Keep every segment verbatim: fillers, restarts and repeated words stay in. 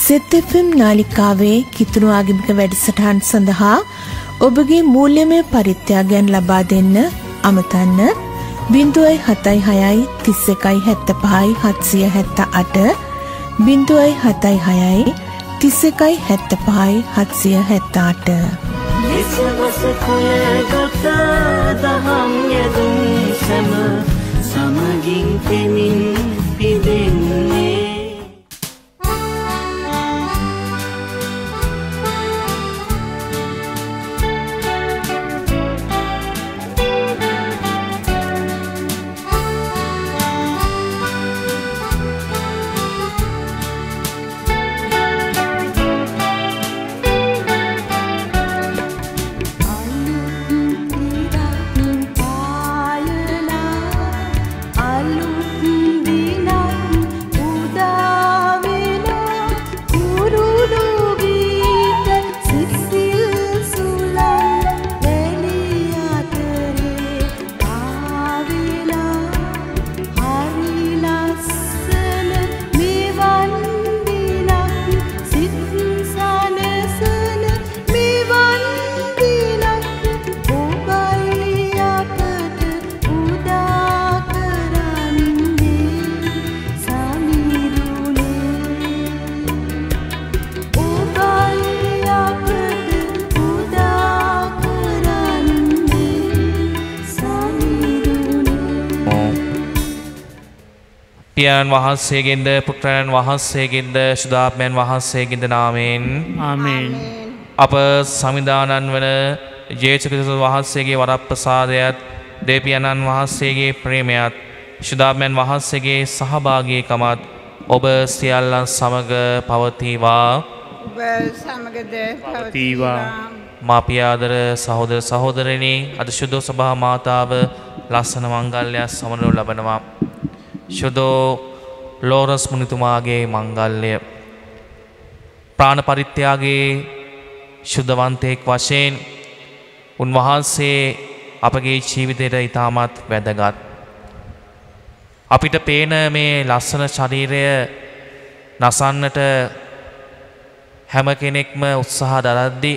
සෙත් F M නාලිකාවේ කිතුණු ආගමික වැඩසටහන් සඳහා ඔබගේ මූල්‍යමය පරිත්‍යාගයන් ලබා දෙන්න අමතන්න බිංදුවයි හතයි හයයි තිස් එකයි හැත්තපහයි හත්සිය හැත්තඅට බිංදුවයි හතයි හයයි තිස් එකයි හැත්තපහයි හත්සිය හැත්තඅට විශ්වස කුල ගත දහම් යදුම් සම සමගින් තෙමින් පිදෙන්නේ පියාණන් වහන්සේගෙන්ද පුත්‍රයන් වහන්සේගෙන්ද ශුද්ධාත්මයන් වහන්සේගෙන්ද නාමයෙන් ආමේන්. අප සමිදානන් වන ජේසුස් ක්‍රිස්තුස් වහන්සේගේ වරප්‍රසාදයත් දෙවියන්න් වහන්සේගේ ප්‍රේමයත් ශුද්ධාත්මයන් වහන්සේගේ සහභාගීකමත් ඔබ සියල්ලන් සමග පවතිවා. ඔබ සමගද පවතිවා. මා පියාදර සහෝදර සහෝදරයනි අද ශුද්ධ සභා මාතාව ලස්සන මංගල්‍යයක් සමරනු ලබනවා. ශුද්ධෝ ලෝරස් මුනිතුමාගේ මංගල්‍ය ප්‍රාණ පරිත්‍යාගයේ ශුද්ධවන්තයෙක් වශයෙන් උන්වහන්සේ අපගේ ජීවිතයට ඉතාමත් වැදගත්. අපිට පේන මේ ලස්සන ශරීරය නසන්නට හැම කෙනෙක්ම උත්සාහ දරද්දී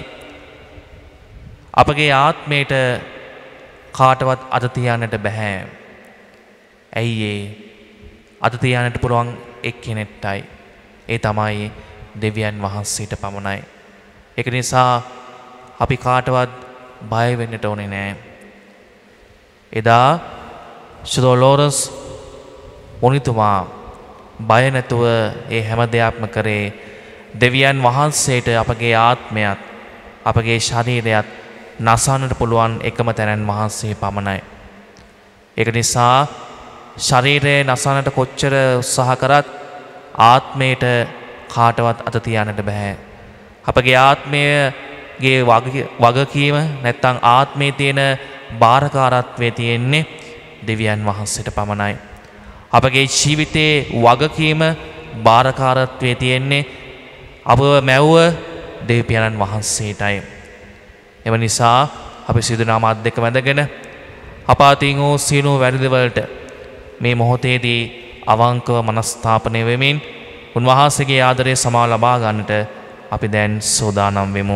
අපගේ ආත්මයට කාටවත් අත තියන්නට බෑ. ඇයි ඒ? අත තියන්නට පුළුවන් එක්කෙනෙක්ටයි. ඒ තමයි දෙවියන් වහන්සේට පමණයි. ඒක නිසා අපි කාටවත් බය වෙන්නට ඕනේ නෑ. එදා ශුද්ධ ලෝරස් මුනිතුමා බය නැතුව ඒ හැම දෙයක්ම කරේ දෙවියන් වහන්සේට අපගේ ආත්මයත් අපගේ ශරීරයත් නසන්නට පුළුවන් එකම තැනන් වහන්සේ පමණයි. ඒක නිසා ශරීරය නසන්නට කොච්චර උත්සාහ කරත් ආත්මයට කාටවත් අත තියන්නට බෑ. අපගේ ආත්මයගේ වගකීම නැත්තම් ආත්මයේ තියෙන බාරකාරත්වයේ තියෙන්නේ දෙවියන් වහන්සේට පමණයි. අපගේ ජීවිතයේ වගකීම බාරකාරත්වයේ තියෙන්නේ අපව මැව්ව දෙවියන් වහන්සේටයි. එම නිසා අපි සිදු නාමත් දෙක වැඳගෙන අපාතින් වූ සියලු වැරදිවලට මේ මොහොතේදී අවංකව මනස්ථාපනය වෙමින් උන්වහන්සේගේ ආදරය සමාව ලබා ගන්නට අපි දැන් සූදානම් වෙමු.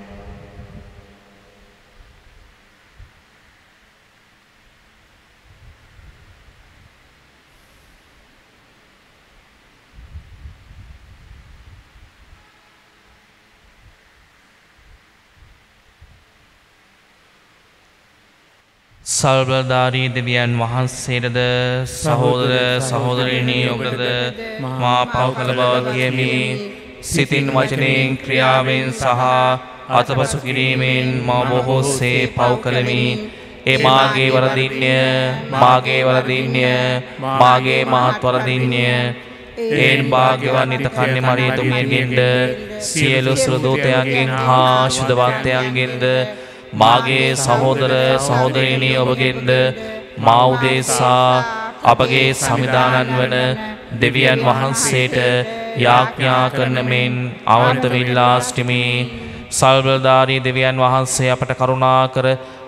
සල්බලධාරී දෙවියන් වහන්සේටද සහෝදර සහෝදරියනි ඔබටද මා පව් කළ බව කියමි. සිතින් වචනයෙන් ක්‍රියාවෙන් සහ අතපසු කිරීමෙන් මා බොහෝසේ පව් කළමි. ඒ මාගේ වරදින්ය මාගේ වරදින්ය මාගේ මහත් වරදින්ය. ඒන් භාග්‍යවත් නිත කන්නේ මරියතුමියගෙන්ද සියලු සුළු දූතයන්ගෙන් හා ශුද්ධවන්තයන්ගෙන්ද මාගේ සහෝදර සහෝදරියනි ඔබගෙන්ද මා උදෙසා අපගේ සමිදානන් වන දෙවියන් වහන්සේට යාඥා කරන මෙන් අවන්ත විල්ලා සිටිමි. සල්බලධාරී දෙවියන් වහන්සේ අපට කරුණා කර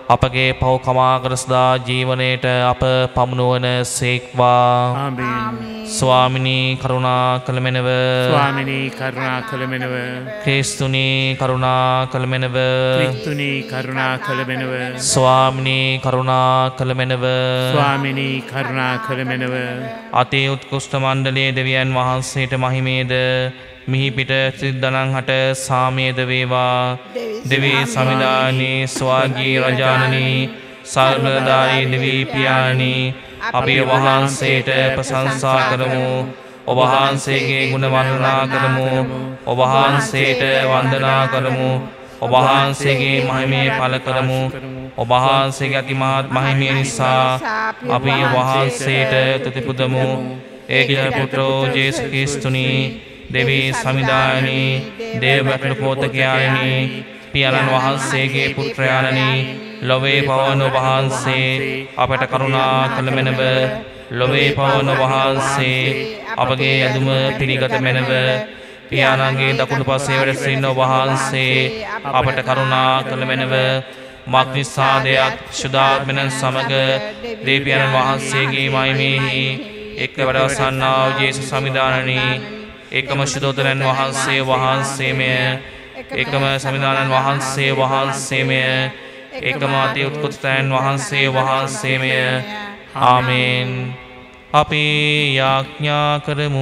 අපගේ පව් කමා කර සදා ජීවනයේට අප පමුණුවන සේක්වා. ආමේන්. ස්වාමිනී කරුණා කළ මෙනව. ස්වාමිනී කරුණා කළ මෙනව. ක්‍රිස්තුනී කරුණා කළ මෙනව. ක්‍රිස්තුනී කරුණා කළ මෙනව. ස්වාමිනී කරුණා කළ මෙනව. ස්වාමිනී කරුණා කළ මෙනව. අති උත්කෘෂ්ඨ මණ්ඩලයේ දෙවියන් වහන්සේට මහිමේද මිහි පිට සිද්ධනන් හට සාමයේද වේවා. දෙවී සමිදානී ස්වාගී රජානනී සර්වදායි දෙවී පියාණී අපි වහන්සේට ප්‍රශංසා කරමු. ඔබ වහන්සේගේ ගුණ වර්ණනා කරමු. ඔබ වහන්සේට වන්දනා කරමු. ඔබ වහන්සේගේ මහිමය පළ කරමු. ඔබ වහන්සේගේ අතිමහත් මහිමය නිසා අපි ඔබ වහන්සේට තුති පුදමු. ඒක පුත්‍රෝ ජේසුස් ක්‍රිස්තුනි දෙවී සමිදායනී දේවබ්‍රහ්ම පෝතකයාණනි පියාණන් වහන්සේගේ පුත්‍රයාණනි ලොවේ පවන ඔබ වහන්සේ අපට කරුණා කළ මෙනව. ලොවේ පවන ඔබ වහන්සේ අපගේ ඇදුම පිළිගත මෙනව. පියාණන්ගේ දකුණු පසේ වැඩ සිටින ඔබ වහන්සේ අපට කරුණා කළ මෙනව. මක්නිසාදයක් ශුද්ධාත්මයන් සමග දෙවියන් වහන්සේගේ මහිමෙහි එක්ව වැඩවසන්නා වූ ජේසුස් සමිදානනි එකම ශුද්ධෝදරයන් වහන්සේ වහන්සේමය. එකම සමිදානයන් වහන්සේ වහන්සේමය. එකම අති උත්කෘෂ්ඨයන් වහන්සේ වහන්සේමය. ආමේන්. අපි යාඥා කරමු.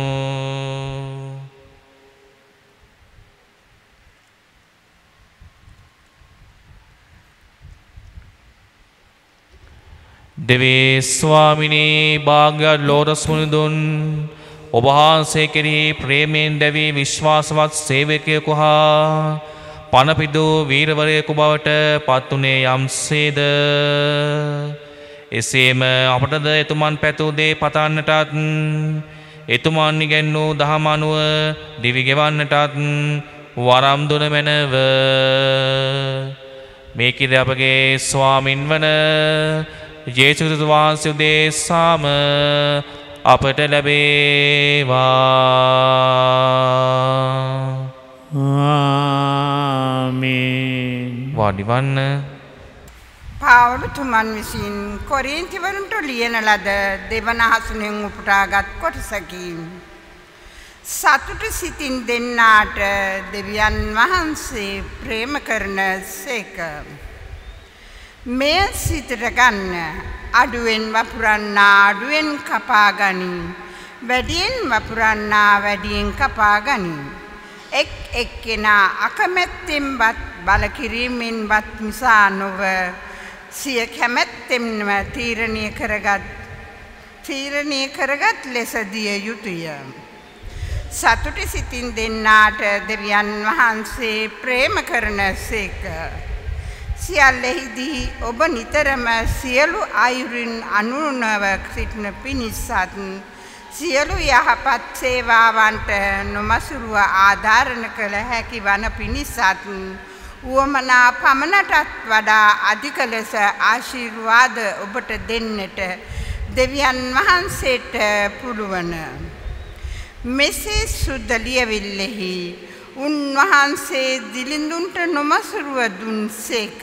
දෙවේ ස්වාමිනී භාග්‍යවත් ලෝරස් මුනිදුන් ඔබ වහන්සේ කෙරෙහි ප්‍රේමයෙන් දැවී විශ්වාසවත් සේවකයෙකු හා පණපිදු වීරවරයෙකු බවට පත්ුනේ යම්සේද එසේම අපටද එතුමන් පැතූ දේ පතන්නටත් එතුමන් ඉගැන්වූ දහම අනුව දිවි ගෙවන්නටත් වරම් දුන මැනව. මේකිද අපගේ ස්වාමින් වන ජේසුස් වහන්සේ උදෙසාම අපට ලැබේවා. ආමේන්. වාඩිවන්න. පාවුලතුමන් විසින් කොරින්තිවරුන්ට ලියන ලද දෙවන හසුනෙන් උපුටාගත් කොටසකි. සතුට සිතින් දෙන්නාට දෙවියන් වහන්සේ ප්‍රේම කරන සේක. මෙය සිතට ගන්න. අඩුවෙන් වපුරන්නා අඩුවෙන් කපා ගනි. වැඩියෙන් වපුරන්නා වැඩියෙන් කපා ගනි. එක් එක්කෙනා අකමැත්තෙන්වත් බලකිරීමෙන්වත් නිසා නොව සිය කැමැත්තෙන්ම තීරණය කරගත් තීරණය කරගත් ලෙස දිය යුතුය. සතුට සිතින් දෙන්නාට දෙවියන් වහන්සේ ප්‍රේම කරන සේක. සියල්ලෙහිදී ඔබ නිතරම සියලු අයුරින් අනුනව සිටින පිණිසත් සියලු යහපත් සේවාවන්ට නොමසුරුව ආධාරණ කළ හැකි වන පිණිසත් උවමනා පමණටත් වඩා අධික ලෙස ආශිර්වාද ඔබට දෙන්නට දෙවියන් වහන්සේට පුළුවන්. මෙසේ සුද්ධ ලියවිල්ලෙහි උන්වහන්සේ දිලිඳුන්ට නොමසුරුව දුන්සේක.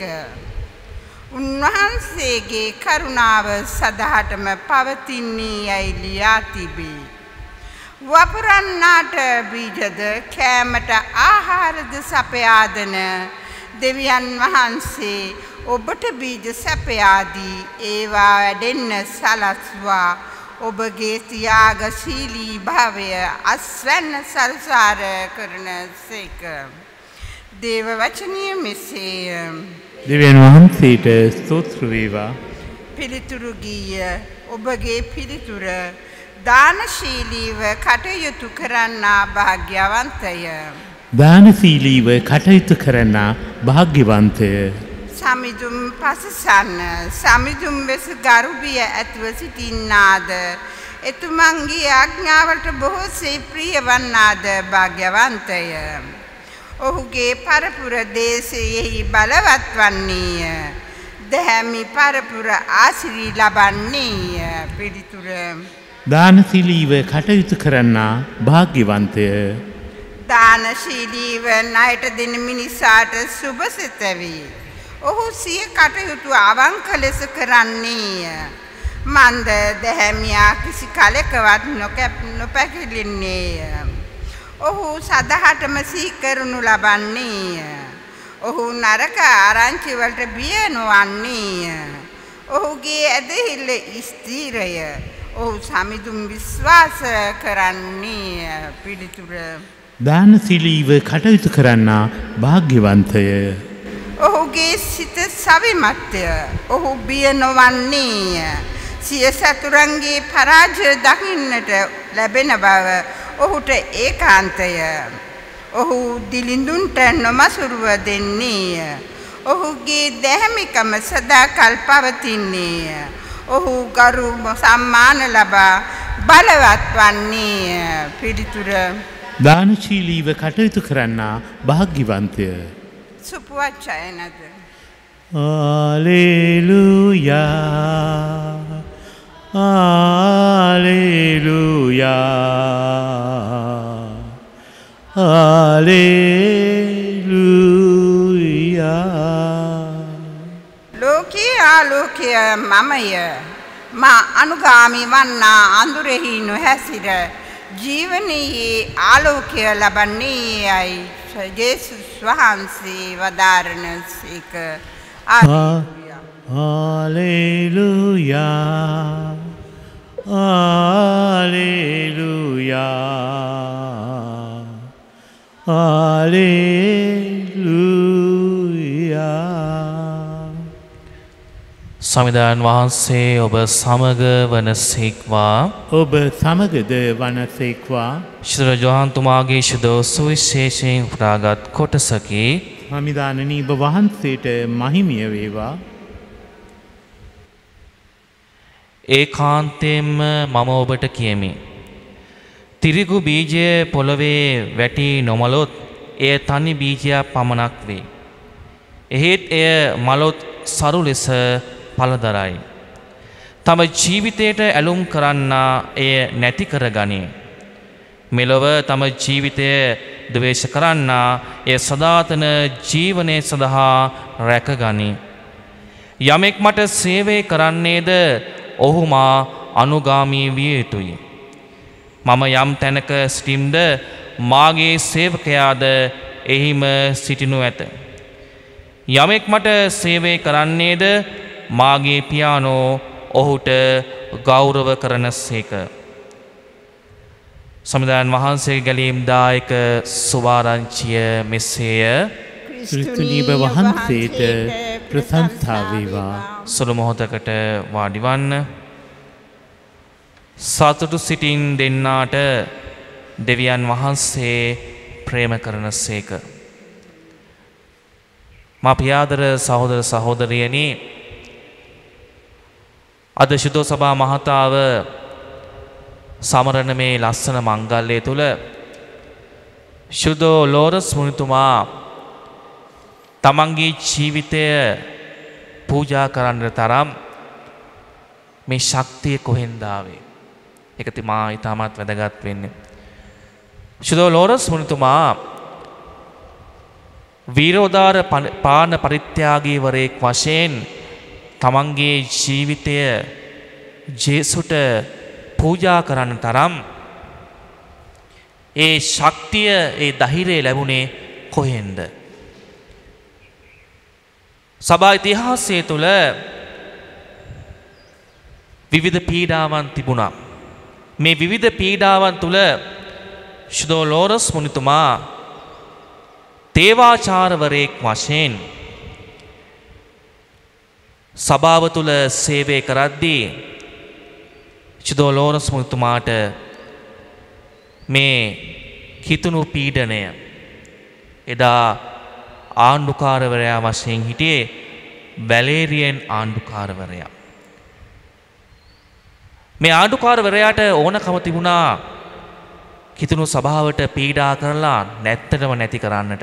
උන්වහන්සේගේ කරුණාව සදහටම පවතින්නේ යයි ලියා තිබේ. වපුරන්නාට බීජද කෑමට ආහාරද සපයාදන දෙවියන් වහන්සේ ඔබට බීජ සපයාදී ඒවා වැඩෙන්න සලස්වා ඔබගේ ත්‍යාගශීලී භාවය අස්වැන්න සල්සාර කරන සේක. දේව වචනය මෙසේය. දෙවියන් වහන්සේට ස්තෝත්‍ර වේවා. පිළිතුරු ගීය ඔබගේ පිළිතුර දානශීලීව කටයුතු කරන්නා භාග්‍යවන්තය. දානශීලීව කටයුතු කරන්නා භාග්‍යවන්තය. සමිදුම් පසසන්න සමිදුම් වෙස ගරුබිය ඇතුව සිටින්නාද එතුමන්ගේ ආඥාවට බොහෝසේ ප්‍රිය වන්නාද භාග්‍යවන්තය. ඔහුගේ පරපුර දේශයෙහි බලවත් වන්නේය. දැහැමි පරපුර ආශිර්වාද ලබන්නේය. පිළිතුර දානශීලීව කටයුතු කරන්නා භාග්‍යවන්තය. දානශීලීව ණයට දෙන මිනිසාට සුබ සිත වේ. ඔහු සිය කටයුතු අවංක ලෙස කරන්නේය. මන්ද දැහැමියා කිසි කලකවත් නොපැකිලෙන්නේය. ඔහු සදහටම සිහි කරනු ලබන්නේය. ඔහු නරක ආරංචි වලට බිය නොවන්නේය. ඔහුගේ ඇදහිල්ල ස්ථිරය. ඔහු සමිඳුන් විශ්වාස කරන්නේය. පිළිතුර දානශීලීව කටයුතු කරන්නා භාග්‍යවන්තය. ඔහුගේ සිත සවිමත්ය. ඔහු බිය නොවන්නේය. සිය සතුරන්ගේ පරාජය දකින්නට ලැබෙන බව ඔහුට ඒකාන්තය. ඔහු දිලිඳුන්ට නොමසුරුව දෙන්නේය. ඔහුගේ දැහැමිකම සදාකල් පවතින්නේය. ඔහු ගරු සම්මාන ලබා බලවත් වන්නේය. පිළිතුර දානශීලීව කටයුතු කරන්නා භාග්‍යවන්තය. සුපවච්චයනද Alleluia, Alleluia, Alleluia. ලෝකයේ ආලෝකය මමය. මා අනුගාමී වන්නා අඳුරෙහි නොහැසිර ජීවනයේ ආලෝකය ලබන්නේ යයි ජේසුස් වහන්සේ වදාරනසේක. Alleluia, Alleluia, Alleluia. සමිඳාන් වහන්සේ ඔබ සමග වනසේක්වා. ඔබ සමගද වනසේක්වා. ශ්‍රී ජෝහන්තුමාගේ ශුද්ධ සුවිශේෂයෙන් උපුටාගත් කොටසකි. සමිඳානනී ඔබ වහන්සේට මහිමිය වේවා. ඒකාන්තයෙන්ම මම ඔබට කියමි. තිරිගු බීජය පොළවේ වැටි නොමලොත් එය තනි බීජයක් පමණක් වේ. එහෙත් එය මලොත් සරු ලෙස පළදරයි. තම ජීවිතයට ඇලුම් කරන්නා එය නැති කරගනී. මෙලොව තම ජීවිතය ද්වේෂ කරන්නා එය සදාතන ජීවනය සඳහා රැකගනී. යමෙක් මට සේවය කරන්නේද ඔහු මා අනුගාමී විය යුතුයි. මම යම් තැනක සිටිම්ද මාගේ සේවකයාද එහිම සිටිනු ඇත. යමෙක් මට සේවය කරන්නේද මාගේ පියානෝ ඔහුට ගෞරව කරන සේක. සමිඳාන් වහන්සේ ගැලීම් දායක සුවාරංචිය මෙසේය. ක්‍රිස්තුනීබ වහන්සේට ප්‍රශංසා වේවා. සුළු මොහොතකට වාඩිවන්න. සතුටු සිටින් දෙන්නාට දෙවියන් වහන්සේ ප්‍රේම කරන සේක. මා පියාදර සහෝදර සහෝදරියනි, අද ශුද්ධ සභා මහතාව සමරන මේ ලස්සන මංගල්‍යය තුළ ශුද්ධ ලෝරස් මුනිතුමා තමන්ගේ ජීවිතය පූජා කරන්න තරම් මේ ශක්තිය කොහෙන්ද ආවේ? ඒක තිමා ඊටමත් වැදගත් වෙන්නේ. ශුද්ධ ලෝරස් මුනිතුමා වීරෝදාර පාන පරිත්‍යාගීවරයෙක් වශයෙන් තමන්ගේ ජීවිතය ජේසුට පූජා කරන්න තරම් ඒ ශක්තිය, ඒ ධෛර්යය ලැබුණේ කොහෙන්ද? සභා ඉතිහාසය තුළ විවිධ පීඩාවන් තිබුණා. මේ විවිධ පීඩාවන් තුළ ශුද්ධ ලෝරස් මුනිතුමා තේවාචාරවරයෙක් වශයෙන් සභාව තුළ සේවය කරද්දී ශුද්ධ ලෝරස් මුනිතුමාට මේ කිතුණු පීඩනය එදා ආණ්ඩුකාරවරයා වශයෙන් හිටියේ වැලේරියන් ආණ්ඩුකාරවරයා. මේ ආණ්ඩුකාරවරයාට ඕනකම තිබුණා කිතුණු සභාවට පීඩා කරලා නැත්තටම නැති කරන්නට.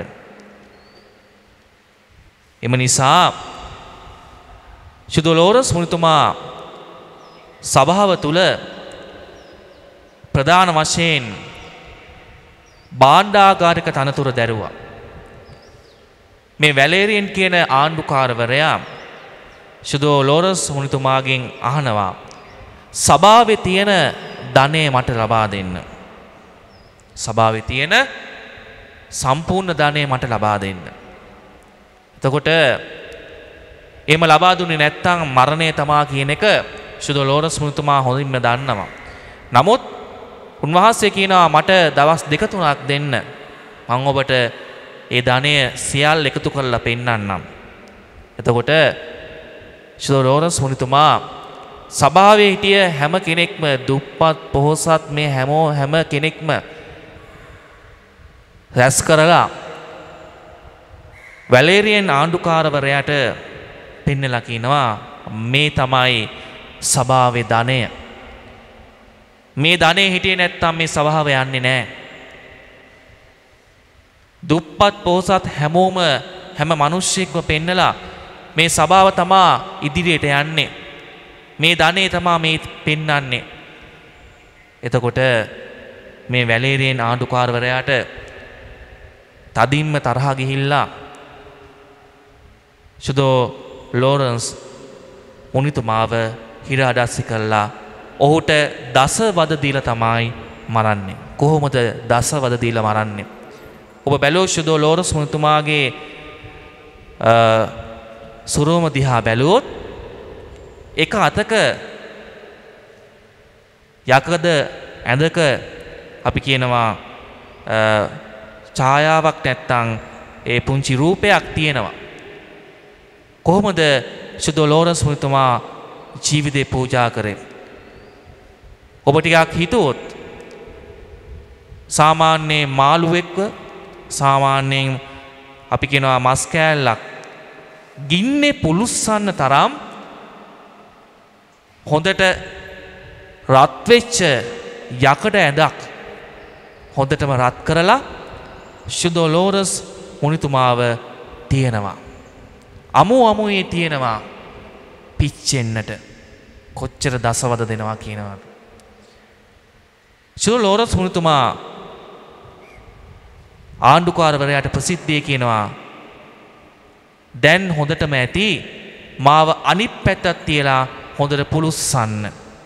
එම නිසා ශුද්ධ ලෝරස් මුනිතුමා සභාව තුළ ප්‍රධාන වශයෙන් භාණ්ඩාගාරික තනතුර දැරුවා. මේ වැලේරියන් කියන ආණ්ඩුකාරවරයා ෂුඩෝ ලෝරන්ස් මුනිතුමාගෙන් අහනවා සභාවේ තියෙන ධනය මට ලබා දෙන්න. සභාවේ තියෙන සම්පූර්ණ ධනය මට ලබා දෙන්න. එතකොට එහෙම ලබා දුන්නේ නැත්නම් මරණය තමා කියන එක ෂුඩෝ ලෝරන්ස් මුනිතුමා හොඳින්ම දන්නවා. නමුත් උන්වහන්සේ කියනවා මට දවස් දෙක තුනක් දෙන්න. මම ඔබට ඒ ධනය සියල්ල එකතු කරලා පෙන්නන්නම්. එතකොට ෂුඩෝ ලෝරන්ස් මුනිතුමා සභාවේ හිටිය හැම කෙනෙක්ම දුප්පත් පොහොසත් මේ හැමෝ හැම කෙනෙක්ම රැස් කරලා වැලේරියන් ආණ්ඩුකාරවරයාට පෙන්නලා කියනවා මේ තමයි සභාවේ ධනය. මේ ධනය හිටියේ නැත්තම් මේ සභාව යන්නේ නැහැ. දුප්පත් පොහොසත් හැමෝම හැම මිනිස්සෙක්ම පෙන්නලා මේ සභාව තමා ඉදිරියට යන්නේ. මේ ධනෙ තමා මේ පෙන්වන්නේ. එතකොට මේ වැලේරියන් ආණ්ඩුකාරවරයාට තදින්ම තරහ ගිහිල්ලා ෂුඩෝ ලෝරන්ස් මුනිතුමාව හිරාඩස්සි කළා. ඔහුට දස වද දීලා තමයි මරන්නේ. කොහොමද දස වද දීලා මරන්නේ? ඔබ බැලුවොත් ෂුඩෝ ලෝරන්ස් මුනිතුමාගේ සුරුම දිහා බැලුවොත් එක අතක යකඩ ඇඳක අපි කියනවා ඡායාවක් නැත්තම් ඒ පුංචි රූපයක් තියෙනවා. කොහොමද ෂුඩෝ ලෝරන්ස් මුනිතුමා ජීවිතේ පූජා කරේ? ඔබ ටිකක් හිතුවොත් සාමාන්‍ය මාළුවෙක්ව සාමාන්‍යයෙන් අපි කියනවා මස් කෑල්ලක් ගින්නේ පුලුස්සන්න තරම් හොඳට රත් වෙච්ච යකඩ ඇඳක් හොඳටම රත් කරලා ෂුඩෝ ලෝරන්ස් මුනිතුමාව තියෙනවා. අමු අමුයේ තියෙනවා පිච්චෙන්නට කොච්චර දසවද දෙනවා කියනවාද? ෂුඩෝ ලෝරන්ස් මුනිතුමා ආණ්ඩුකාරවරයාට ප්‍රසිද්ධිය කියනවා දැන් හොඳටම ඇති මාව අනිත් පැත්තට තියලා හොඳට පුලුස්සන්න.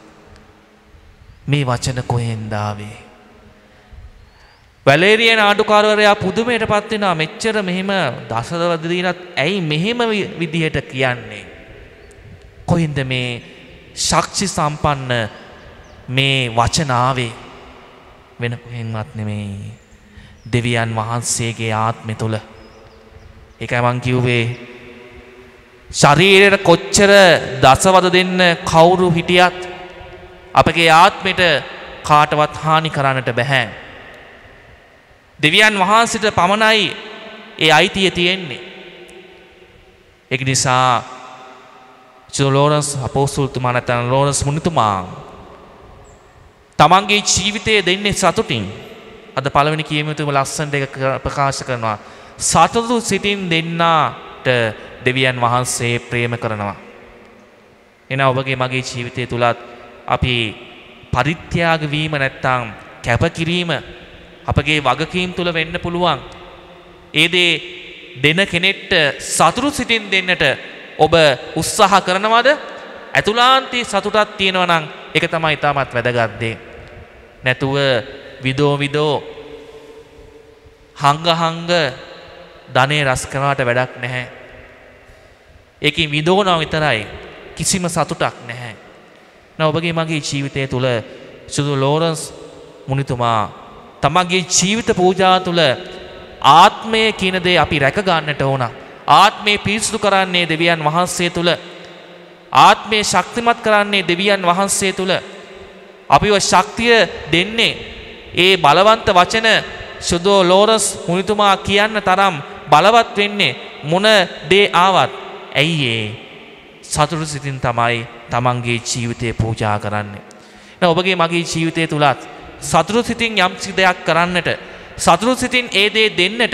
මේ වචන කොහෙන්ද ආවේ? වැලේරියන් ආණ්ඩුකාරවරයා පුදුමයටපත් වෙනවා. මෙච්චර මෙහෙම දසවද දීලත් ඇයි මෙහෙම විදිහට කියන්නේ? කොහෙන්ද මේ ශක්ති සම්පන්න මේ වචන ආවේ? වෙන කොහෙන්වත් නෙමෙයි. දෙවියන් වහන්සේගේ ආත්මය තුල. ඒකයි මං කිව්වේ ශරීරයට කොච්චර දසවද දෙන්න කවුරු හිටියත් අපගේ ආත්මයට කාටවත් හානි කරන්නට බෑ. දෙවියන් වහන්සේට පමණයි ඒ අයිතිය තියෙන්නේ. ඒක නිසා ෂුඩෝ ලෝරන්ස් අපෝස්තලතුමා නැත්නම් ලෝරන්ස් මුනිතුමා තමන්ගේ ජීවිතය දෙන්නේ සතුටින්. අද පළවෙනි කියමු තුම ලස්සනට එක ප්‍රකාශ කරනවා. සතුටු සිතින් දෙන්නාට දෙවියන් වහන්සේ ප්‍රේම කරනවා. එන ඔබගේ මගේ ජීවිතය තුලත් අපි පරිත්‍යාග වීම නැත්තම් කැපකිරීම අපගේ වගකීම් තුල වෙන්න පුළුවන්. ඒ දේ දෙන කෙනෙක්ට සතුටු සිතින් දෙන්නට ඔබ උත්සාහ කරනවද? ඇතුළාන්තී සතුටක් තියෙනවා නම් ඒක තමයි තාමත් වැදගත් දේ. නැතුව විදෝ විදෝ හංග හංග ධනේ රස කරනවට වැඩක් නැහැ. ඒකෙන් විදෝනවා විතරයි. කිසිම සතුටක් නැහැ. නා ඔබගේ මගේ ජීවිතය තුල ෂුඩෝ ලෝරන්ස් මුනිතුමා තමගේ ජීවිත පූජා තුල ආත්මය කියන දේ අපි රැක ගන්නට ඕන. ආත්මය පිරිසුදු කරන්නේ දෙවියන් වහන්සේ තුල. ආත්මය ශක්තිමත් කරන්නේ දෙවියන් වහන්සේ තුල. අපිව ශක්තිය දෙන්නේ ඒ බලවන්ත වචන ෂුඩෝ ලෝරන්ස් මුනිතුමා කියන්න තරම් බලවත් වෙන්නේ මොන දේ ආවත් ඇයි ඒ සතුටු සිතින් තමයි තමන්ගේ ජීවිතය පූජා කරන්නේ. දැන් ඔබගේ මගේ ජීවිතය තුලත් සතුටු සිතින් යම්කිසි දෙයක් කරන්නට සතුටු සිතින් ඒ දේ දෙන්නට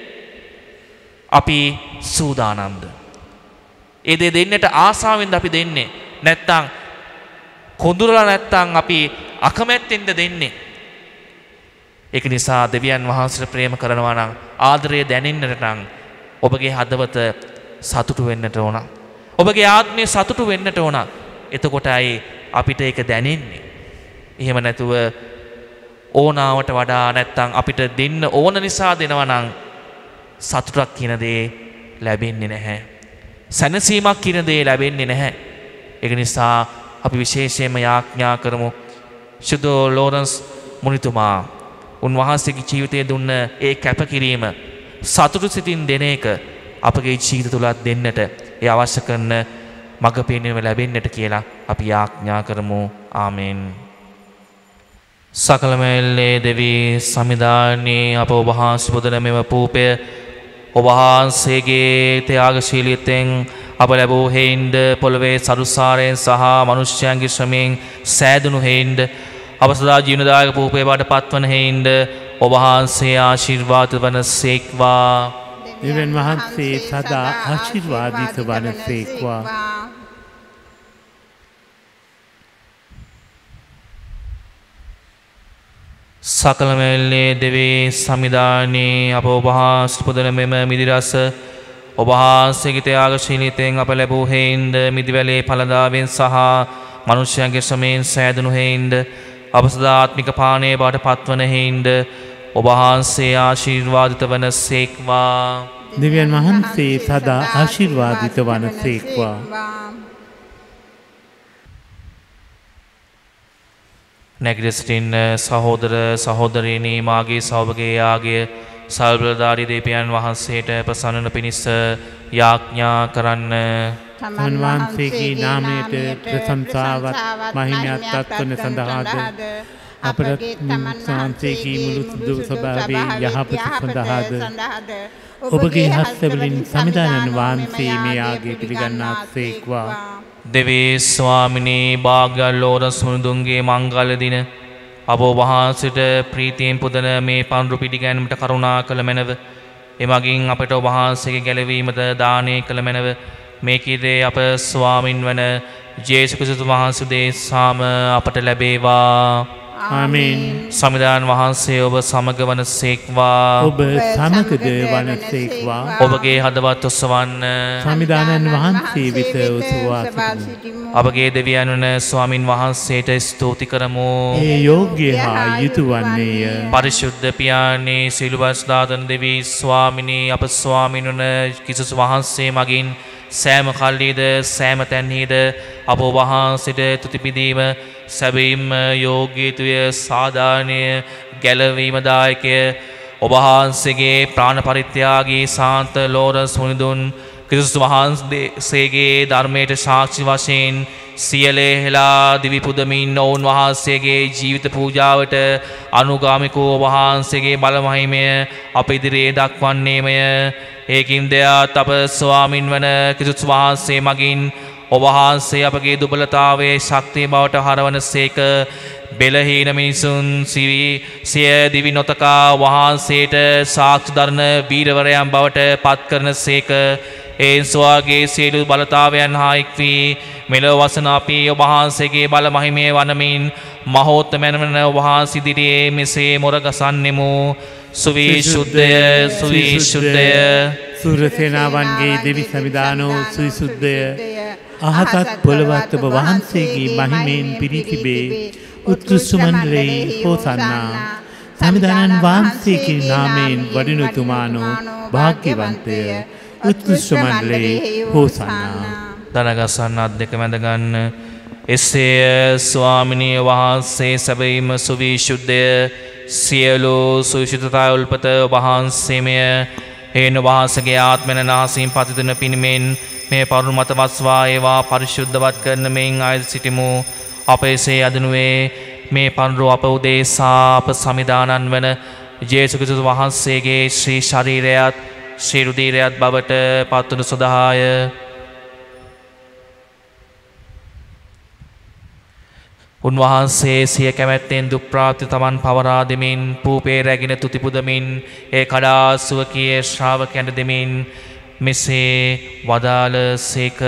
අපි සූදානම්ද? ඒ දේ දෙන්නට ආසාවෙන්ද අපි දෙන්නේ? නැත්තම් කොඳුරලා නැත්තම් අපි අකමැත්තෙන්ද දෙන්නේ? ඒක නිසා දෙවියන් වහන්සේට ප්‍රේම කරනවා නම් ආදරය දැනෙන්නට නම් ඔබගේ හදවත සතුටු වෙන්නට ඕන. ඔබගේ ආත්මය සතුටු වෙන්නට ඕන. එතකොටයි අපිට ඒක දැනෙන්නේ. එහෙම නැතුව ඕනාවට වඩා නැත්තම් අපිට දෙන්න ඕන නිසා දෙනවා නම් සතුටක් කියන දේ ලැබෙන්නේ නැහැ. සැනසීමක් කියන දේ ලැබෙන්නේ නැහැ. ඒක නිසා අපි විශේෂයෙන්ම යාඥා කරමු ශුද්ධ ලෝරන්ස් මුනිතුමා උන්වහන්සේගේ ජීවිතයේ දුන්න ඒ කැපකිරීම සතුටු සිතින් දෙන එක අපගේ ජීවිත තුලත් දෙන්නට ඒ අවශ්‍ය කරන මඟ පෙන්වීම ලැබෙන්නට කියලා අපි යාඥා කරමු. ආමෙන්. සකලමෙල්ලේ දෙවි සමිදානී අප ඔබ වහන්සේ පුදන මෙම පූපය ඔබ වහන්සේගේ ත්‍යාගශීලීත්වයෙන් අප ලැබූ හේින්ද පොළවේ සරුසාරයෙන් සහ මනුෂ්‍යයන්ගේ ශ්‍රමයෙන් සෑදුණු හේින්ද අප සදා ජීවනදායක පූපේ බවට පත්වන හේින්ද ඔබ වහන්සේ ආශිර්වාද වන සේක්වා. දෙවියන් වහන්සේ සදා ආශිර්වාදිත වන සේක්වා. සකලමෙල්ලේ දෙවි සමිදානී අප ඔබ වහන්සේ පුදන මෙම මිදිරස ඔබ වහන්සේගේ ත්‍යාගශීලීත්වයෙන් අප ලැබූ හේින්ද මිදිවැලේ ඵලදාවෙන් සහ මනුෂ්‍යයන්ගේ ශ්‍රමයෙන් සෑදුණු හේින්ද අප සදා ආත්මික පානයේ බවට පත්වන හේින්ද ඔබ වහන්සේ ආශිර්වාදිත වන සේක්වා. දෙවියන් වහන්සේ සදා ආශිර්වාදිත වන සේක්වා. නැගිට සිටින්න සහෝදර සහෝදරියනි මාගේ සෞභගේ යාගය සල්බලධාරී දේපයන් වහන්සේට ප්‍රසන්නන පිණිස යාඥා කරන්න. තමන් වහන්සේගේ නාමයට ප්‍රශංසාවත් මහිමයත් දක්වන සඳහාද අපට වහන්සේගේ මුළු සුදු ස්වභාවයේ යහපත සඳහාද ඔබගේ හස්තවලින් සමිදානයන් වහන්සේ මේ යාගය පිළිගන්නාක් සේක්වා. දෙවේ ස්වාමිනී භාග්‍ය ලෝරන්ස් මුනිදුන්ගේ මංගල දින අප ඔබ වහන්සේට ප්‍රීතියෙන් පුදන මේ පඳුරු පිළිගැනීමට කරුණා කළ මැනව. එමගින් අපට ඔබ වහන්සේගේ ගැලවීමට දානය කළ මැනව. මේකීදේ අප ස්වාමින් වන ජේසුස් ක්‍රිස්තුස් වහන්සේ දේශාම අපට ලැබේවා. ආමේන්. සමිදාන වහන්සේ ඔබ සමග වන සේක්වා. ඔබ සමගද වන සේක්වා. ඔබගේ හදවත් ඔසවන්න සමිදානන් වහන්සේ වෙත ඔසවා සිටිමු. අපගේ දෙවියන් වන ස්වාමින් වහන්සේට ස්තුති කරමු. ඒ යෝග්‍ය හා යුතු වන්නේය. පරිශුද්ධ පියාණේ සිළුවස්දාතන දෙවි ස්වාමිනී අප ස්වාමින් වන ක්‍රිස්තුස් වහන්සේ මගින් සෑම කල්ලිද සෑම තැන්හිද අප වහන්සේට තුති පිදීම සැබීම යෝග්‍යතුය සාධානය ගැලවීමදායකය ඔබ වහන්සේගේ ප්‍රාණ පරිත්‍යාගී සාන්ත ලෝරන්ස් මුනිදුන් ක්‍රිස්තුස් වහන්සේගේ ධර්මයට සාක්ෂි වශයෙන් සියලෙහිලා දිවි පුදමින් ඔවුන් වහන්සේගේ ජීවිත පූජාවට අනුගාමිකව ඔබ වහන්සේගේ බල මහිමය අප ඉදිරියේ දක්වන්නේමය. ඒකින් දෙයත් අප ස්වාමින් වන ක්‍රිස්තුස් වහන්සේ මගින් ඔබ වහන්සේ අපගේ දුබලතාවයේ ශක්තිය බවට හරවන සේක. බෙලහීන මිනිසුන් සිය දිවි නොතකා වහන්සේට සාක්ෂි දරන වීරවරයන් බවට පත් කරන සේක. ඒ ස්වාගේ සියලු බලතාවයන් හා එක් වී මෙලොව වසන අපි ඔබ වහන්සේගේ බල මහිමය වනමින් මහෝත්තමයන් වන ඔබ වහන්සේ ඉදිරියේ මෙසේ මොරගසන්නෙමු. සුවිශුද්ධය සුවිශුද්ධය. සූරසේනාවන්ගේ දෙවි සමිදානෝ සුවිශුද්ධය. අහසත් පොළවත් ඔබ වහන්සේගේ මහිමයෙන් පිරී තිබේ. උත්කෘෂ්ඨ මණ්ඩලයේ හෝසන්නා. සමිදානන් වහන්සේගේ නාමයෙන් වඩිනුතුමානෝ භාග්‍යවන්තය. උත්කෘෂ්ඨ මණ්ඩලයේ හෝසන්නා. දනගසන්න අත් දෙක මැදගන්න. එසේ ස්වාමිනී වහන්සේ සැබවින්ම සුවිශුද්ධය. සියලු සුවිශුද්ධතා උල්පත වහන්සේමය. හේන වහන්සේගේ ආත්මන නාසයෙන් පතිතුන පිණිමෙන් මේ පරුණු මත වස්වා ඒවා පරිශුද්ධවත් කරන මෙන් ආයද සිටිමු. අප එසේ අදනුවේ මේ පඳුරු අප උදෙසා අප සමිදානන් වන ජේසුස් ක්‍රිස්තුස් වහන්සේගේ ශ්‍රී ශරීරයත් ශ්‍රී රුධිරයත් බවට පත්වනු සදාය. උන්වහන්සේ සිය කැමැත්තෙන් දුප්‍රාප්ති තමන් පවරා දෙමින් පූපේ රැගෙන තුති පුදමින් ඒ කඩා සුවකීය ශ්‍රාවකයන්ට දෙමින් මෙසේ වදාළ සේක.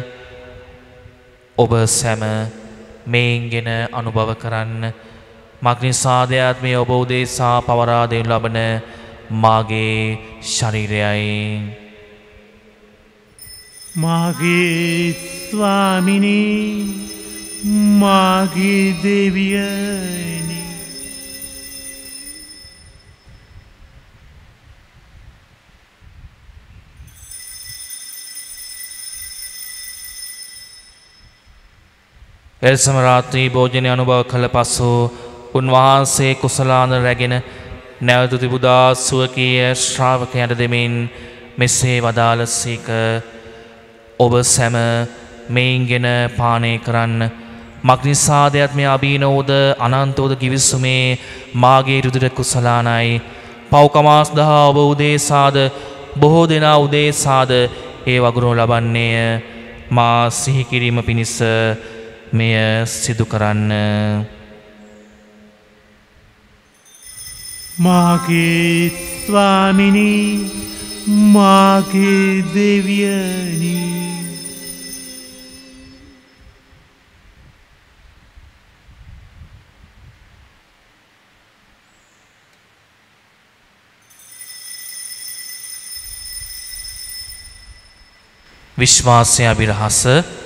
ඔබ සැම මේන්ගෙන අනුභව කරන්න. මග්නිසාදයාත් මේ ඔබ උදෙසා පවරා දෙනු ලබන මාගේ ශරීරයයි. මාගේ ස්වාමිනී මාගේ දෙවියනි එල්සම රාත්‍රී භෝජනය අනුභව කළ පසු උන්වහන්සේ කුසලාන රැගෙන නැවත තිබුදා සුවකීය ශ්‍රාවකයන්ට දෙමින් මෙසේ වදාළසේක ඔබ සැම මෙයින්ගෙන පානය කරන්න මක්නිසාදයක් මේ අභීනෝද අනන්තෝද කිවිස්සුමේ මාගේ රුදුර කුසලානයි පව්කමාස් දහා ඔබ උදේසාද බොහෝ දෙනා උදේසාද ඒ වගුරු ලබන්නේය මා සිහිකිරීම පිණිස මෙය සිදු කරන්න මාගේ ස්වාමිනී මාගේ දෙවියනි විශ්වාසය අභිරහස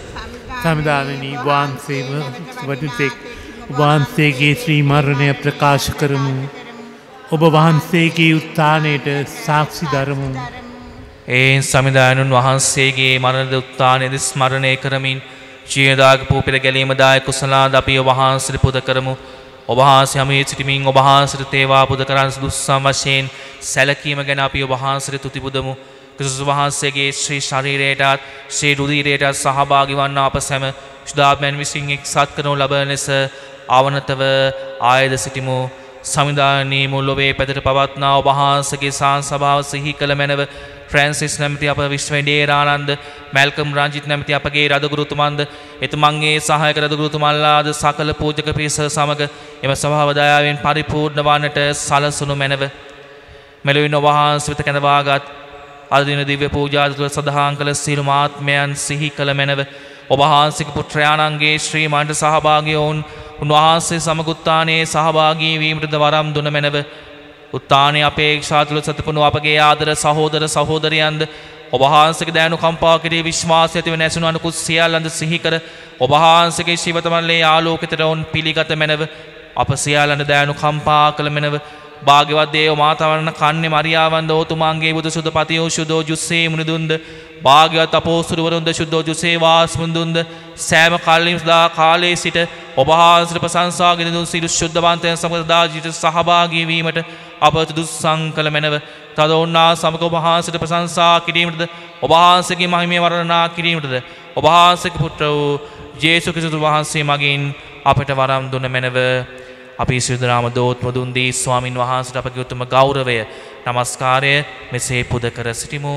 සමිධානනී වහන්සේම වඩුතෙක් වහන්සේගේ ශ්‍රී මරණය ප්‍රකාශ කරමු ඔබ වහන්සේගේ උත්ථානයට සාක්ෂි දරමු එයින් සමිධායනුන් වහන්සේගේ මරණද උත්ථානයද ස්මරණය කරමින් ජීවදාග පූපිර ගැලීමදාය කුසලාද අපි ඔබ වහන්සේට පුද කරමු ඔබ වහන්සේ හැමේ සිටමින් ඔබ වහන්සේට තේවා පුද කරන් සුදුස්සම් වශයෙන් සැලකීම ගැන අපි ඔබ වහන්සේට තුති පුදමු ක්‍රිස්තුස් වහන්සේගේ ශ්‍රී ශරීරයටත් ශ්‍රී රුධිරයටත් සහභාගී වන්නා අප සැම ශුද්ධාත්මයන් විසින් එක්සත් කරනු ලබන ලෙස ආවනතව ආයද සිටිමු සමිධානයේ මුල්ලොවේ පැතට පවත්නා ඔබ වහන්සේගේ සාංසභාව සිහි කළ මැනව ෆ්‍රැන්සිස් නැමැති අප විශ්වවිද්‍යාලානන්ද මැල්කම් රංජිත් නැමැති අපගේ රදගුරුතුමන්ද එතුමන්ගේ සහායක රදගුරුතුමන්ලාද සකල පූජක පිරිස සමග එම සභාව දයාවෙන් පරිපූර්ණ වන්නට සලසුණු මැනව මෙලොවින් ඔබ වහන්සේ වෙත කැඳවාගත් අද දින දිව්‍ය පූජා තුළ සදාහන් කළ සියලු ආත්මයන් සිහි කළ මැනව ඔබ වහන්සේගේ පුත්‍රයාණන්ගේ ශ්‍රී මණ්ඩ සහභාගී වුන් උන්වහන්සේ සමග උත්ථානයේ සහභාගී වීමටද වරම් දුන මැනව උත්ථානයේ අපේක්ෂා තුළ සතපුණු අපගේ ආදර සහෝදර සහෝදරියන්ද ඔබ වහන්සේගේ දයනු කම්පා කෙරෙහි විශ්වාසය ඇතිව නැසුණු අනුකුත් සියල්ලන්ද සිහි කර ඔබ වහන්සේගේ ශිවතමල්ලේ ආලෝකිතට වුන් පිළිගත මැනව අප සියල්ලන්ද දයනු කම්පා කළ මැනව භාග්‍යවත් දේව මාතාවරණ කන්නේ මරියාවන්ද ඕතුමාන්ගේ බුදු සුද පතියෝ සුදෝ ජුස්සේ මුනිදුන්ද භාග්‍යවත් අපෝස්තුරුවරුන්ද සුදෝ ජුස්සේ වාස්මුදුන්ද සෑම කල්ලිම සදා කාලයේ සිට ඔබ වහන්සේට ප්‍රශංසාගෙන දුන් සියලු ශුද්ධවන්තයන් සමග දාජිත සහභාගී වීමට අප දුස්සං කළ මැනව තද ඔන්නා සමග ඔබ වහන්සේට ප්‍රශංසා කිරීමටද ඔබ වහන්සේගේ මහිමය වර්ණනා කිරීමටද ඔබ වහන්සේගේ පුත්‍ර වූ ජේසුස් ක්‍රිස්තුස් වහන්සේ මගින් අපට වරම් දුන මැනව අපි සියුදනාම දෝත්ම දුන් දී ස්වාමින් වහන්සේට අපගේ උතුම් ගෞරවය නමස්කාරය මෙසේ පුද කර සිටිමු.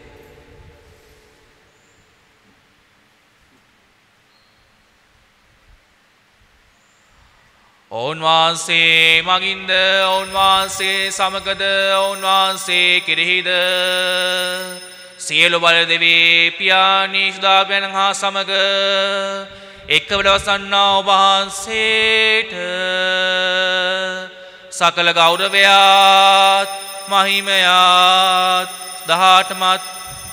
ඔවුන් වහන්සේ මගින්ද ඔවුන් වහන්සේ සමගද ඔවුන් වහන්සේ කෙරෙහිද සියලු බල දෙවී පියාණී ශුද්ධාත්මයන් හා සමග එක්කවල වසන්නා ඔබ වහන්සේට සකල ගෞරවයත් මහිමයත් දහටමත්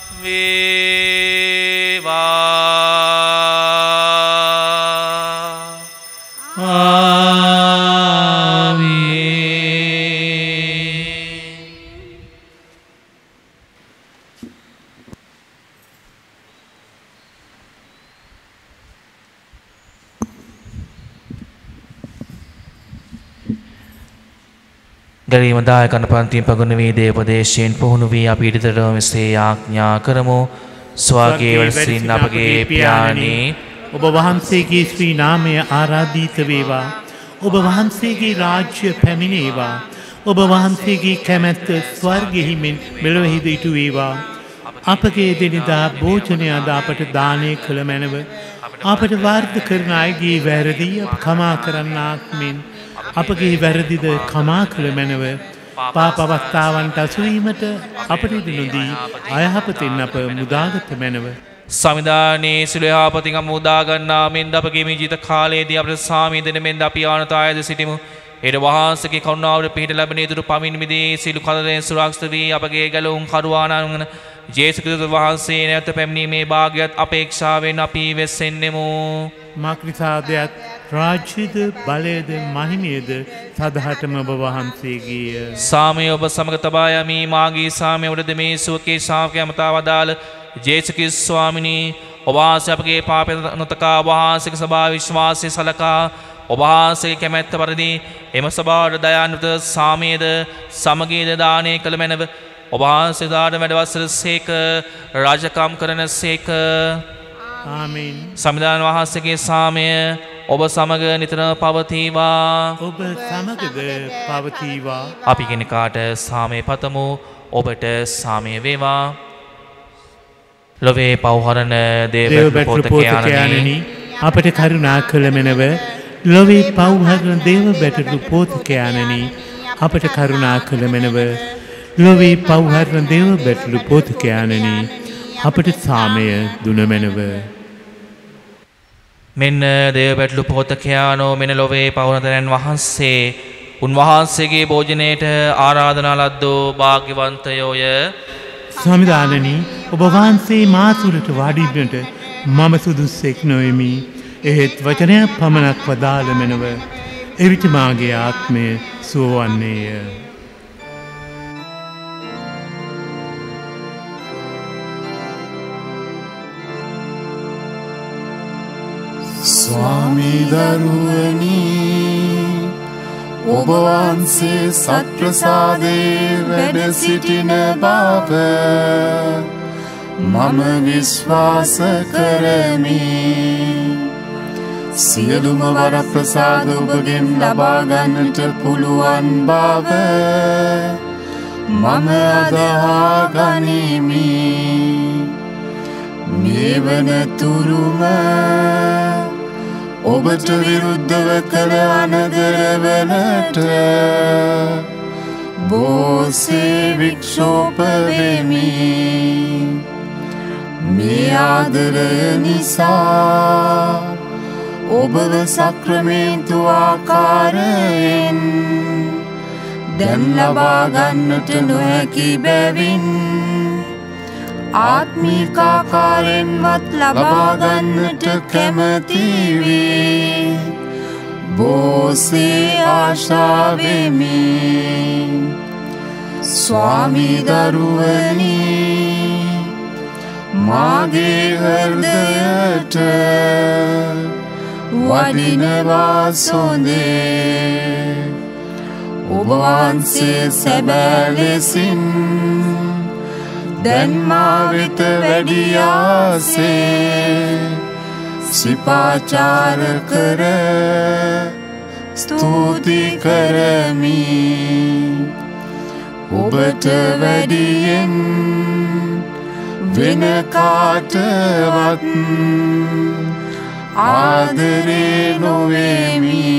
වේවා. ගැලීම දායකන පන්තියෙන් පගුණ වී දේපදේශයෙන් පුහුණු වී අපි ඉදිරියට මෙසේ ආඥා කරමු. ස්වර්ගයේ වැඩ සිටින අපගේ පියාණී ඔබ වහන්සේගේ ශ්‍රී නාමය ආරාධිත වේවා. ඔබ වහන්සේගේ රාජ්‍ය පැමිණේවා. ඔබ වහන්සේගේ කැමැත්ත ස්වර්ගෙහි මෙන් මෙලොවෙහිද ඉටු වේවා. අපගේ එදිනෙදා භෝජනය අද අපට දානය කළ මැනව අපට වාර්ත කරන අයගේ වැරදි අප කමා කරන්නාක් මෙන් අපගේ වැරදිද කමා කළ මැනව පාප අවස්ථාවන්ට අසුවීමට අපට ඉඩ නොදී අයහපතෙන් අප මුදාගත මැනව. සමිධානයේ සිළු යහපතින් අප මුදාගන්නා මෙන්ද අපගේ මේ ජීවිත කාලයේදී අපට සාමී දෙන මෙන්ද අපි ආනතායද සිටිමු. ඊට වහන්සේගේ කරුණාවට පිහිට ලැබෙන ඉදිරි පමින් මිදී සිළු කලරෙන් සුරක්ෂිත වී අපගේ ගැලවුම් කරුවාණන් ජේසුස් ක්‍රිස්තුස් වහන්සේ නැවත පැමිණීමේ භාග්‍යවත් අපේක්ෂාවෙන් අපි වෙස්සෙන්නෙමු. මාක්‍රිසාදයක් රාජ්‍යද බලයද මහිමයද සදහටම ඔබ වහන්සේගේය. සාමය ඔබ සමග තබා යමි. මාගේ සාමය ඔබද මේ සුවකේ ශාවකයා මතා වදාළ ජේසුස් ක්‍රිස්තුස් ස්වාමිනී ඔබ වහන්සේ අපගේ පාපය නොතකා ඔබ වහන්සේගේ සභා විශ්වාසය සලකා ඔබ වහන්සේගේ කැමැත්ත පරිදි එම සභාවට දයාන්විත සාමයේද සමගියද දානය කළ මැනව ඔබ වහන්සේ දාන වැඩවසර සේක රාජකම් කරන සේක. ආමීන්. සමිදාන වහන්සේගේ සාමය ඔබ සමග නිතර පවතිවා. ඔබ සමගද පවතිවා. අපි කෙනෙකාට සාමය පතමු. ඔබට සාමය වේවා. ලොවේ පවහරන දේවබැටළු පෝතකයාණනි අපට කරුණා කළ මැනව. ලොවේ පවහරන දේවබැටළු පෝතකයාණනි අපට කරුණා කළ මැනව. ලොවේ පවහරන දේවබැටළු පෝතකයාණනි අපට සාමය දුන මැනව. මෙන්න දේවබැටළු පෝතකයාණෝ මෙන ලොවේ පවහරන වහන්සේ උන්වහන්සේගේ භෝජනයට ආරාධනා ලද්දෝ භාග්‍යවන්තයෝය. ස්වාමිදානනි ඔබ වහන්සේ මාසුරට වඩින්නට මම සුදුස්සෙක් නොවෙමි. එහෙත් වචනයක් පමණක් වදාළ මැනව. එවිට මාගේ ආත්මය සුවවන්නේය. ස්වාමී දරුවනි ඔබ වහන්සේ සත්ප්‍රසාදේ වැඩ සිටින බව මම විශ්වාස කරමි. සියලුම වරප්‍රසාද ඔබගෙන් ලබා ගන්නට පුළුවන් බව මම අදහා ගනිමි. මේ වනතුරුම ඔබට විරුද්ධව කළ අනදරවලට බෝසේ වික්ෂෝප වෙමි. මේ ආදරය නිසා ඔබව සක්‍රමේන්තු ආකාරයෙන් දැන් ලබා ගන්නට නොහැකි බැවින් ආත්මික ආකාරයෙන්වත් ලබා ගන්නට කැමැති වී බෝසේ ආශා වෙමි. ස්වාමී දරුවනි මාගේ හෘදයට වඩිනවා සොඳේ. ඔබ වහන්සේ සැබෑ ලෙසින් දැන් මා වෙත වැඩියාසේ සිපාචාර කර ස්තුති කරමි. ඔබට වැඩියෙන් වෙන කාටවත් ආදරේ නොවෙමි.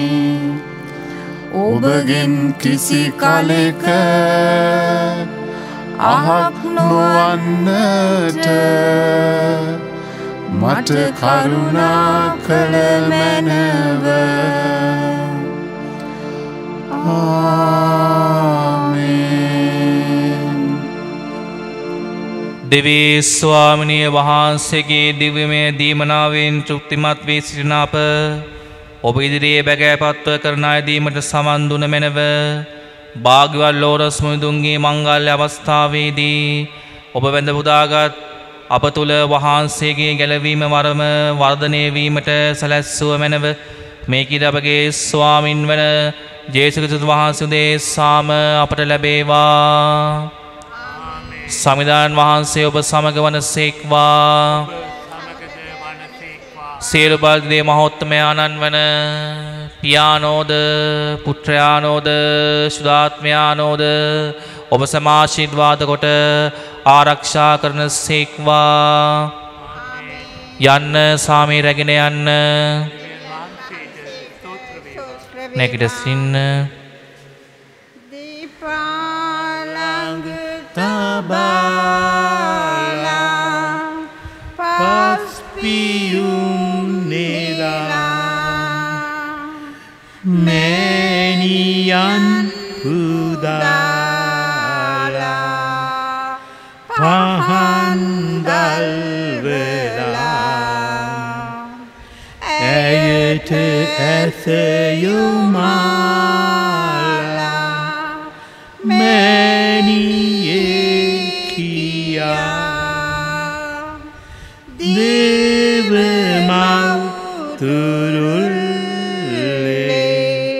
ඔබගෙන් කිසි කලෙක අහක් නොවන්නට මට කරුණා කළ මැනව. ආමේන්. දෙවී ස්වාමිනිය වහන්සේගේ දිව්‍යමය දීමනාවෙන් තෘප්තිමත් වී සිටින අප ඔබ ඉදිරියේ බැගෑපත්ව කරන අය දීමට සමන් දුන මැනව. භාග්‍යවත් ලෝරස් මුදුන්ගේ මංගල්‍ය අවස්ථාවේදී ඔබ වැඳ පුදාගත් අප තුළ වහන්සේගේ ගැලවීම වරම වර්ධනය වීමට සැලැස්සුව මැනව. මේකද අපගේ ස්වාමින් වන ජේසුස් ක්‍රිස්තුස් වහන්සේ උදෙසාම අපට ලැබේවා. සමිදාන් වහන්සේ ඔබ සමග වනසේක්වා. සියලු බල්දේ මහෝත්තමයාණන් වන පියානෝද පුත්‍රයානෝද සුදාත්මයානෝද ඔබ සමාශිර්වාද කොට ආරක්ෂා කරන සේක්වා. යන්න සාමී රැගෙන යන්න. නැගිට සින්න. දීපාලංග තබාලා පස්පියුම් නේලා මෑණියන් පුදාලා පහන් දල්වලා ඇයට ඇසයුමාලා මැනියේ කියා දේවමව් තුරුල්ලේ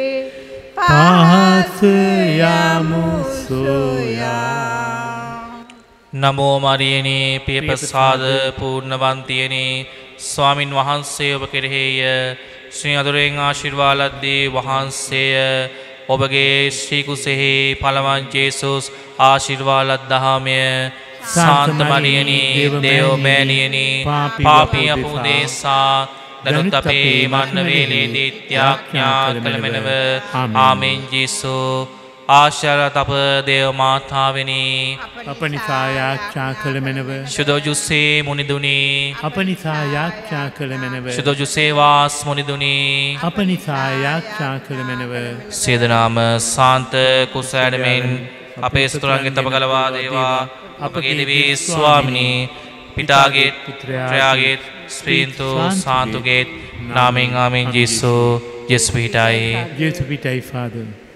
පහස යමු සොයා. නමෝ මරියනේ පිය ප්‍රසාද පූර්ණවන්තියනේ ස්වාමින් වහන්සේ ඔබ කෙරෙහිය ශ්‍රී අදුරෙන් ආශිර්වාද ලද්දේ වහන්සේය. ඔබගේ ශ්‍රී කුසෙහි පළවන් ජේසුස් ආශිර්වාද ලද්දාමය. සාන්ත මරියනේ දේව මෑණියනේ පාපී අප උදෙසා දනුත් අපේ මරණ වේලේදී ත්‍යාඥා කළ මැනව. ආමෙන් ජේසු ආශාරත අප දේව මාතාවෙනි අප නිසා යාච්ඡා කළ මැනව. සුදෝජුසේ මුනිදුනි අප නිසා යාච්ඡා කළ මැනව. සුදෝජුසේ වාස් මුනිදුනි අප නිසා යාච්ඡා කළ මැනව. සේදනාම සාන්ත කුසෑඩමෙන් අපේ සතුරන්ගේ තප ගලවා දේවා. අපගේ දෙවී ස්වාමිනී පිතාගේත් පුත්‍රයාගේත් ස්ත්‍රීන්තු සාන්තුගේත් නාමෙන් ආමෙන් ජේසු ජේසු පිටයි ජේසු පිටයි Father.